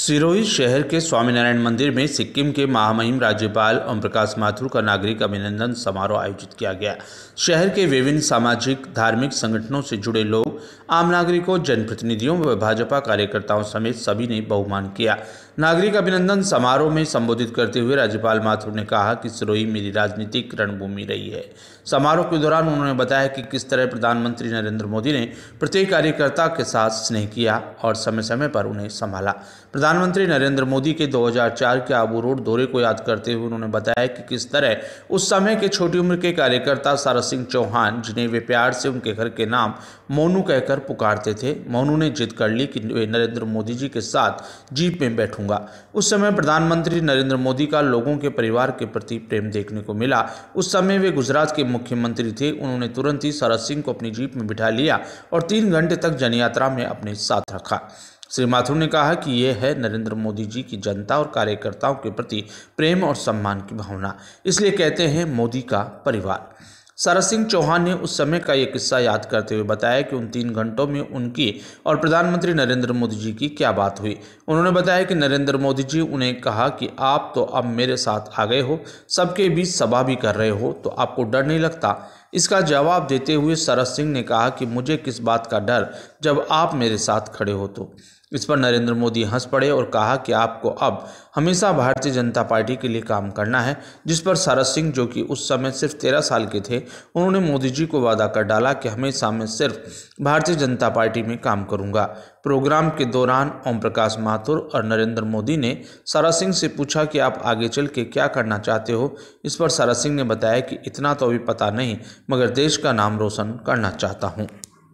सिरोही शहर के स्वामीनारायण मंदिर में सिक्किम के महामहिम राज्यपाल ओम प्रकाश माथुर का नागरिक अभिनंदन समारोह आयोजित किया गया। शहर के विभिन्न सामाजिक धार्मिक संगठनों से जुड़े लोग, आम नागरिकों, जनप्रतिनिधियों व भाजपा कार्यकर्ताओं समेत सभी ने बहुमान किया। नागरिक अभिनंदन समारोह में संबोधित करते हुए राज्यपाल माथुर ने कहा कि सिरोही मेरी राजनीतिक रणभूमि रही है। समारोह के दौरान उन्होंने बताया कि किस तरह प्रधानमंत्री नरेंद्र मोदी ने प्रत्येक कार्यकर्ता के साथ स्नेह किया और समय समय पर उन्हें संभाला। प्रधानमंत्री नरेंद्र मोदी के 2004 के आबू रोड दौरे को याद करते हुए उन्होंने बताया कि किस तरह उस समय के छोटी उम्र के कार्यकर्ता सारा सिंह चौहान, जिन्हें वे प्यार से उनके घर के नाम मोनू कहकर पुकारते थे, मोनू ने जिद कर ली कि वे नरेंद्र मोदी जी के साथ जीप में बैठूंगा। उस समय प्रधानमंत्री नरेंद्र मोदी का लोगों के परिवार के प्रति प्रेम देखने को मिला। उस समय वे गुजरात के मुख्यमंत्री थे। उन्होंने तुरंत ही सारा सिंह को अपनी जीप में बिठा लिया और 3 घंटे तक जनयात्रा में अपने साथ रखा। श्री माथुर ने कहा कि यह है नरेंद्र मोदी जी की जनता और कार्यकर्ताओं के प्रति प्रेम और सम्मान की भावना, इसलिए कहते हैं मोदी का परिवार। सारा सिंह चौहान ने उस समय का एक किस्सा याद करते हुए बताया कि उन 3 घंटों में उनकी और प्रधानमंत्री नरेंद्र मोदी जी की क्या बात हुई। उन्होंने बताया कि नरेंद्र मोदी जी उन्हें कहा कि आप तो अब मेरे साथ आ गए हो, सबके बीच सभा भी कर रहे हो, तो आपको डर नहीं लगता। इसका जवाब देते हुए सारा सिंह ने कहा कि मुझे किस बात का डर जब आप मेरे साथ खड़े हो तो। इस पर नरेंद्र मोदी हंस पड़े और कहा कि आपको अब हमेशा भारतीय जनता पार्टी के लिए काम करना है। जिस पर सारा सिंह, जो कि उस समय सिर्फ 13 साल के थे, उन्होंने मोदी जी को वादा कर डाला कि हमेशा मैं सिर्फ भारतीय जनता पार्टी में काम करूंगा। प्रोग्राम के दौरान ओम प्रकाश माथुर और नरेंद्र मोदी ने सारा सिंह से पूछा कि आप आगे चल के क्या करना चाहते हो। इस पर सारा सिंह ने बताया कि इतना तो अभी पता नहीं, मगर देश का नाम रोशन करना चाहता हूँ।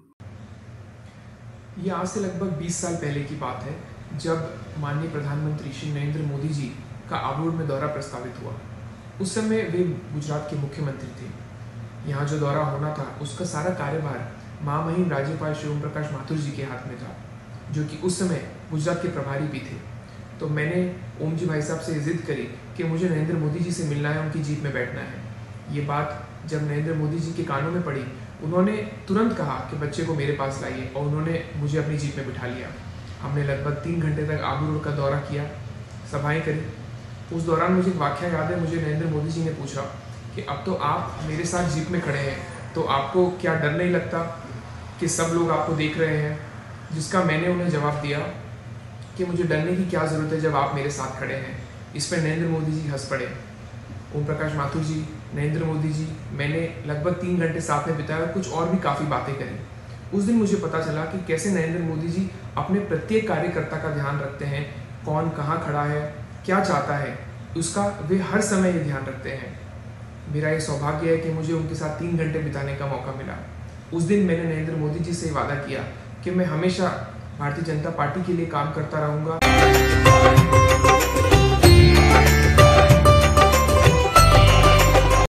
ये आज से लगभग 20 साल पहले की बात है, जब माननीय प्रधानमंत्री श्री नरेंद्र मोदी जी का आबू रोड में दौरा प्रस्तावित हुआ। उस समय वे गुजरात के मुख्यमंत्री थे। यहाँ जो दौरा होना था उसका सारा कार्यभार महामहिम राज्यपाल श्री ओम प्रकाश माथुर जी के हाथ में था, जो कि उस समय गुजरात के प्रभारी भी थे। तो मैंने ओम जी भाई साहब से जिद करी कि मुझे नरेंद्र मोदी जी से मिलना है, उनकी जीप में बैठना है। ये बात जब नरेंद्र मोदी जी के कानों में पड़ी, उन्होंने तुरंत कहा कि बच्चे को मेरे पास लाइए, और उन्होंने मुझे अपनी जीप में बिठा लिया। हमने लगभग 3 घंटे तक आबू रोड का दौरा किया, सभाएं करी। उस दौरान मुझे एक वाक़या याद है। मुझे नरेंद्र मोदी जी ने पूछा कि अब तो आप मेरे साथ जीप में खड़े हैं, तो आपको क्या डर नहीं लगता कि सब लोग आपको देख रहे हैं? जिसका मैंने उन्हें जवाब दिया कि मुझे डरने की क्या ज़रूरत है जब आप मेरे साथ खड़े हैं। इस पर नरेंद्र मोदी जी हंस पड़े। ओम प्रकाश माथुर जी, नरेंद्र मोदी जी, मैंने लगभग 3 घंटे साथ में बिताया और कुछ और भी काफ़ी बातें करी। उस दिन मुझे पता चला कि कैसे नरेंद्र मोदी जी अपने प्रत्येक कार्यकर्ता का ध्यान रखते हैं। कौन कहाँ खड़ा है, क्या चाहता है, उसका वे हर समय ये ध्यान रखते हैं। मेरा ये सौभाग्य है कि मुझे उनके साथ 3 घंटे बिताने का मौका मिला। उस दिन मैंने नरेंद्र मोदी जी से वादा किया कि मैं हमेशा भारतीय जनता पार्टी के लिए काम करता रहूँगा।